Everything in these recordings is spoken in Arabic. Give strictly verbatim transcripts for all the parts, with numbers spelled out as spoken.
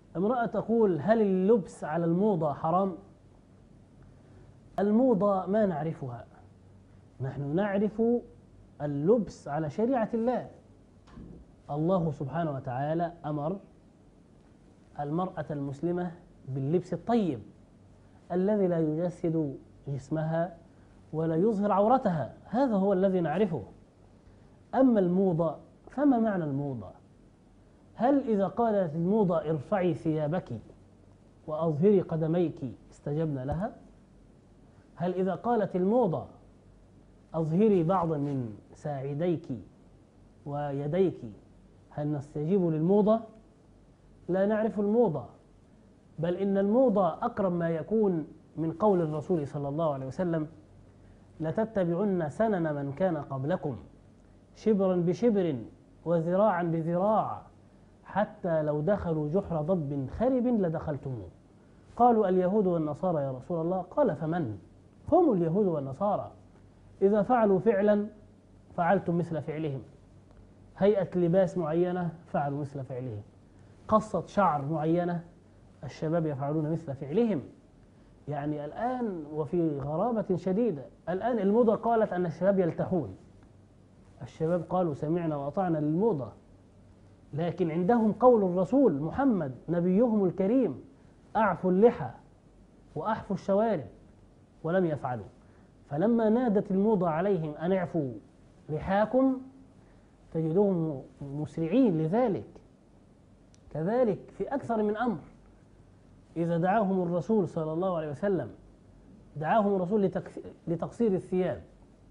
امرأة تقول: هل اللبس على الموضة حرام؟ الموضة ما نعرفها، نحن نعرف اللبس على شريعة الله. الله سبحانه وتعالى أمر المرأة المسلمة باللبس الطيب الذي لا يجسد جسمها ولا يظهر عورتها، هذا هو الذي نعرفه. أما الموضة فما معنى الموضة؟ هل إذا قالت الموضة ارفعي ثيابك وأظهري قدميك استجبنا لها؟ هل إذا قالت الموضة أظهري بعضا من ساعديك ويديك هل نستجيب للموضة؟ لا نعرف الموضة، بل إن الموضة أقرب ما يكون من قول الرسول صلى الله عليه وسلم: لتتبعن سنن من كان قبلكم شبرا بشبر وذراعا بذراع حتى لو دخلوا جحر ضب خرب لدخلتموه. قالوا: اليهود والنصارى يا رسول الله. قال: فمن هم اليهود والنصارى؟ إذا فعلوا فعلا فعلتم مثل فعلهم، هيئة لباس معينة فعلوا مثل فعلهم، قصة شعر معينة الشباب يفعلون مثل فعلهم. يعني الآن وفي غرابة شديدة، الآن الموضة قالت أن الشباب يلتحون، الشباب قالوا سمعنا وأطعنا للموضة، لكن عندهم قول الرسول محمد نبيهم الكريم: أعفوا اللحى وأحفوا الشوارب، ولم يفعلوا. فلما نادت الموضة عليهم أن اعفوا لحاكم تجدوهم مسرعين لذلك. كذلك في أكثر من أمر، إذا دعاهم الرسول صلى الله عليه وسلم دعاهم الرسول لتقصير الثياب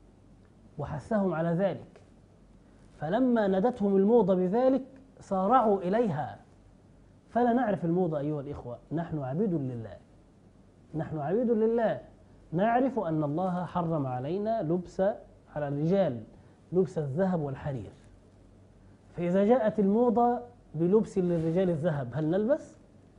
وحثهم على ذلك، فلما نادتهم الموضة بذلك سارعوا إليها. فلا نعرف الموضة أيها الإخوة، نحن عبيد لله، نحن عبيد لله. نعرف أن الله حرم علينا لبس على الرجال لبس الذهب والحرير، فإذا جاءت الموضة بلبس للرجال الذهب هل نلبس؟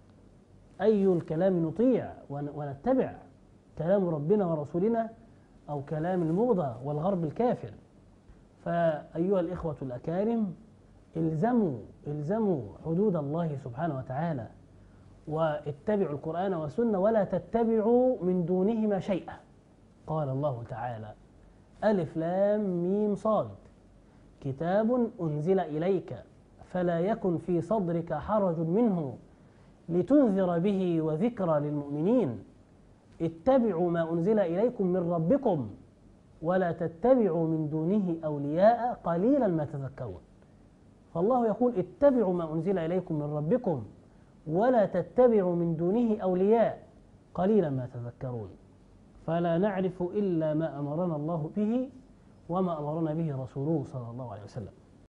أي الكلام نطيع ونتبع؟ كلام ربنا ورسولنا أو كلام الموضة والغرب الكافر؟ فأيها الإخوة الأكارم، الزموا الزموا حدود الله سبحانه وتعالى، واتبعوا القرآن والسنة، ولا تتبعوا من دونهما شيئا. قال الله تعالى: ألف لام ميم صاد، كتاب أنزل إليك فلا يكن في صدرك حرج منه لتنذر به وذكرى للمؤمنين، اتبعوا ما أنزل إليكم من ربكم ولا تتبعوا من دونه أولياء قليلا ما تذكرون. فالله يقول: اتبعوا ما أنزل إليكم من ربكم ولا تتبعوا من دونه أولياء قليلا ما تذكرون. فلا نعرف إلا ما أمرنا الله به وما أمرنا به رسوله صلى الله عليه وسلم.